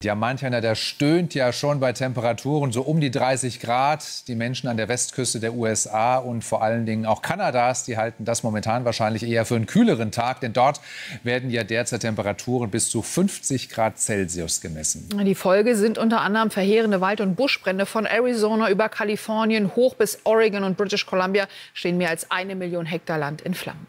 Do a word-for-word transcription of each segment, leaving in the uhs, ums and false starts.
Ja, manch einer, der stöhnt ja schon bei Temperaturen so um die dreißig Grad. Die Menschen an der Westküste der U S A und vor allen Dingen auch Kanadas, die halten das momentan wahrscheinlich eher für einen kühleren Tag. Denn dort werden ja derzeit Temperaturen bis zu fünfzig Grad Celsius gemessen. Die Folge sind unter anderem verheerende Wald- und Buschbrände. Von Arizona über Kalifornien hoch bis Oregon und British Columbia stehen mehr als eine Million Hektar Land in Flammen.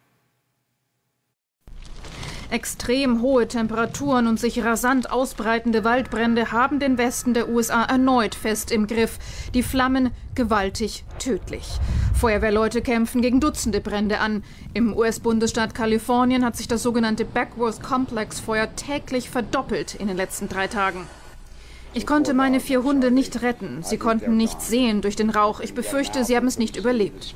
Extrem hohe Temperaturen und sich rasant ausbreitende Waldbrände haben den Westen der U S A erneut fest im Griff. Die Flammen gewaltig tödlich. Feuerwehrleute kämpfen gegen Dutzende Brände an. Im U S-Bundesstaat Kalifornien hat sich das sogenannte Backworth-Complex-Feuer täglich verdoppelt in den letzten drei Tagen. Ich konnte meine vier Hunde nicht retten. Sie konnten nichts sehen durch den Rauch. Ich befürchte, sie haben es nicht überlebt.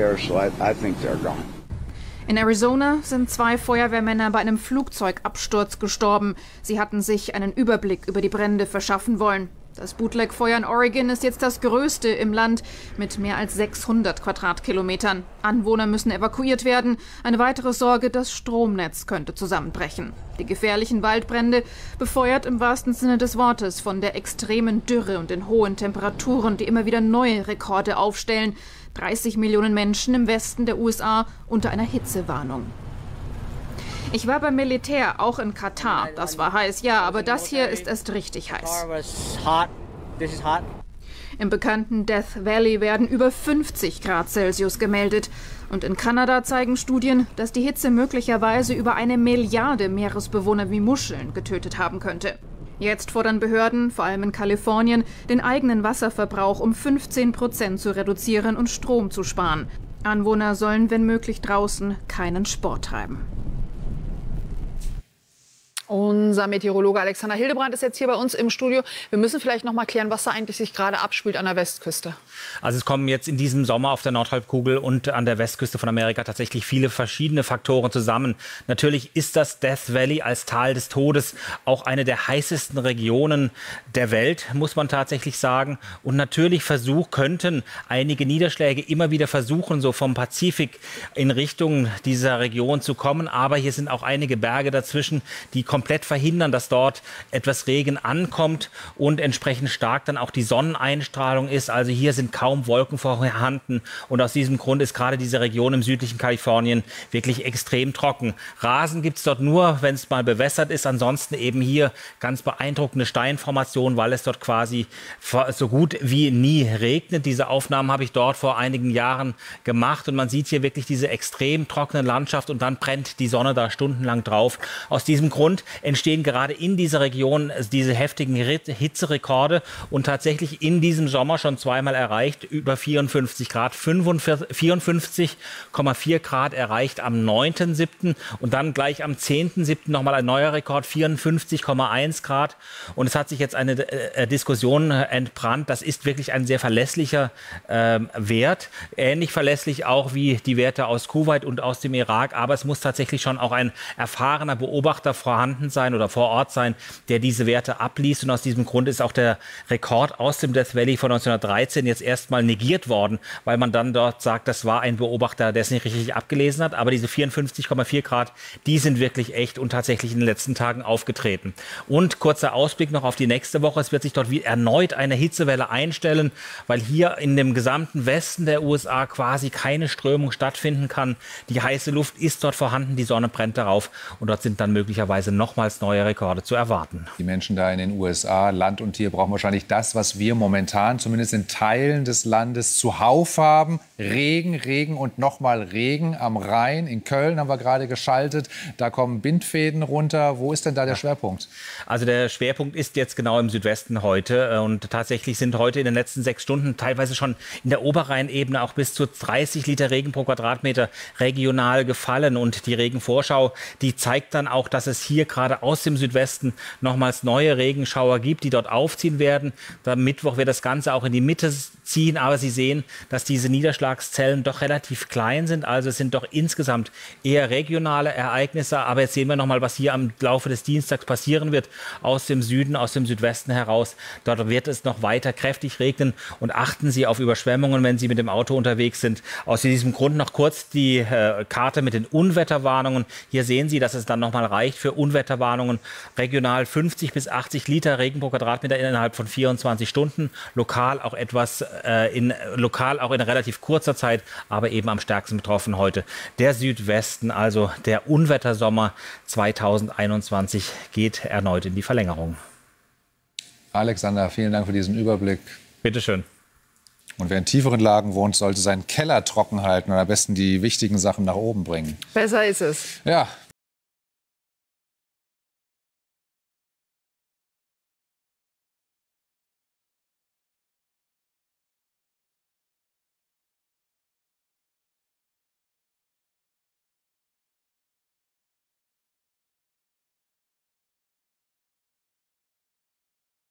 In Arizona sind zwei Feuerwehrmänner bei einem Flugzeugabsturz gestorben. Sie hatten sich einen Überblick über die Brände verschaffen wollen. Das Bootleg-Feuer in Oregon ist jetzt das größte im Land mit mehr als sechshundert Quadratkilometern. Anwohner müssen evakuiert werden. Eine weitere Sorge, das Stromnetz könnte zusammenbrechen. Die gefährlichen Waldbrände, befeuert im wahrsten Sinne des Wortes von der extremen Dürre und den hohen Temperaturen, die immer wieder neue Rekorde aufstellen. dreißig Millionen Menschen im Westen der U S A unter einer Hitzewarnung. Ich war beim Militär, auch in Katar. Das war heiß, ja, aber das hier ist erst richtig heiß. Im bekannten Death Valley werden über fünfzig Grad Celsius gemeldet. Und in Kanada zeigen Studien, dass die Hitze möglicherweise über eine Milliarde Meeresbewohner wie Muscheln getötet haben könnte. Jetzt fordern Behörden, vor allem in Kalifornien, den eigenen Wasserverbrauch um fünfzehn Prozent zu reduzieren und Strom zu sparen. Anwohner sollen, wenn möglich, draußen keinen Sport treiben. Unser Meteorologe Alexander Hildebrand ist jetzt hier bei uns im Studio. Wir müssen vielleicht noch mal klären, was da eigentlich sich gerade abspielt an der Westküste. Also es kommen jetzt in diesem Sommer auf der Nordhalbkugel und an der Westküste von Amerika tatsächlich viele verschiedene Faktoren zusammen. Natürlich ist das Death Valley als Tal des Todes auch eine der heißesten Regionen der Welt, muss man tatsächlich sagen. Und natürlich versuch, könnten einige Niederschläge immer wieder versuchen, so vom Pazifik in Richtung dieser Region zu kommen. Aber hier sind auch einige Berge dazwischen, die komplett verhindern, dass dort etwas Regen ankommt und entsprechend stark dann auch die Sonneneinstrahlung ist. Also hier sind kaum Wolken vorhanden und aus diesem Grund ist gerade diese Region im südlichen Kalifornien wirklich extrem trocken. Rasen gibt es dort nur, wenn es mal bewässert ist. Ansonsten eben hier ganz beeindruckende Steinformationen, weil es dort quasi so gut wie nie regnet. Diese Aufnahmen habe ich dort vor einigen Jahren gemacht und man sieht hier wirklich diese extrem trockene Landschaft und dann brennt die Sonne da stundenlang drauf. Aus diesem Grund entstehen gerade in dieser Region diese heftigen Hitzerekorde und tatsächlich in diesem Sommer schon zweimal erreicht, über vierundfünfzig Grad, vierundfünfzig Komma vier Grad erreicht am neunten siebten und dann gleich am zehnten siebten nochmal ein neuer Rekord, vierundfünfzig Komma eins Grad. Und es hat sich jetzt eine äh, Diskussion entbrannt, das ist wirklich ein sehr verlässlicher äh, Wert, ähnlich verlässlich auch wie die Werte aus Kuwait und aus dem Irak, aber es muss tatsächlich schon auch ein erfahrener Beobachter vorhanden sein oder vor Ort sein, der diese Werte abliest. Und aus diesem Grund ist auch der Rekord aus dem Death Valley von neunzehnhundertdreizehn jetzt erstmal negiert worden, weil man dann dort sagt, das war ein Beobachter, der es nicht richtig abgelesen hat. Aber diese vierundfünfzig Komma vier Grad, die sind wirklich echt und tatsächlich in den letzten Tagen aufgetreten. Und kurzer Ausblick noch auf die nächste Woche. Es wird sich dort wie erneut eine Hitzewelle einstellen, weil hier in dem gesamten Westen der U S A quasi keine Strömung stattfinden kann. Die heiße Luft ist dort vorhanden, die Sonne brennt darauf und dort sind dann möglicherweise nochmals neue Rekorde zu erwarten. Die Menschen da in den U S A, Land und Tier, brauchen wahrscheinlich das, was wir momentan zumindest in Teilen des Landes zuhauf haben. Regen, Regen und nochmal Regen am Rhein. In Köln haben wir gerade geschaltet. Da kommen Bindfäden runter. Wo ist denn da der Schwerpunkt? Also der Schwerpunkt ist jetzt genau im Südwesten heute. Und tatsächlich sind heute in den letzten sechs Stunden teilweise schon in der Oberrheinebene auch bis zu dreißig Liter Regen pro Quadratmeter regional gefallen. Und die Regenvorschau, die zeigt dann auch, dass es hier gerade aus dem Südwesten nochmals neue Regenschauer gibt, die dort aufziehen werden. Am Mittwoch wird das Ganze auch in die Mitte ziehen, aber Sie sehen, dass diese Niederschlagszellen doch relativ klein sind. Also es sind doch insgesamt eher regionale Ereignisse. Aber jetzt sehen wir nochmal, was hier am Laufe des Dienstags passieren wird. Aus dem Süden, aus dem Südwesten heraus. Dort wird es noch weiter kräftig regnen. Und achten Sie auf Überschwemmungen, wenn Sie mit dem Auto unterwegs sind. Aus diesem Grund noch kurz die äh, Karte mit den Unwetterwarnungen. Hier sehen Sie, dass es dann nochmal reicht für Unwetter Unwetterwarnungen. Regional fünfzig bis achtzig Liter Regen pro Quadratmeter innerhalb von vierundzwanzig Stunden. Lokal auch etwas äh, in lokal auch in relativ kurzer Zeit, aber eben am stärksten betroffen heute der Südwesten. Also der Unwettersommer zweitausendeinundzwanzig geht erneut in die Verlängerung. Alexander, vielen Dank für diesen Überblick. Bitte schön. Und wer in tieferen Lagen wohnt, sollte seinen Keller trocken halten und am besten die wichtigen Sachen nach oben bringen. Besser ist es. Ja.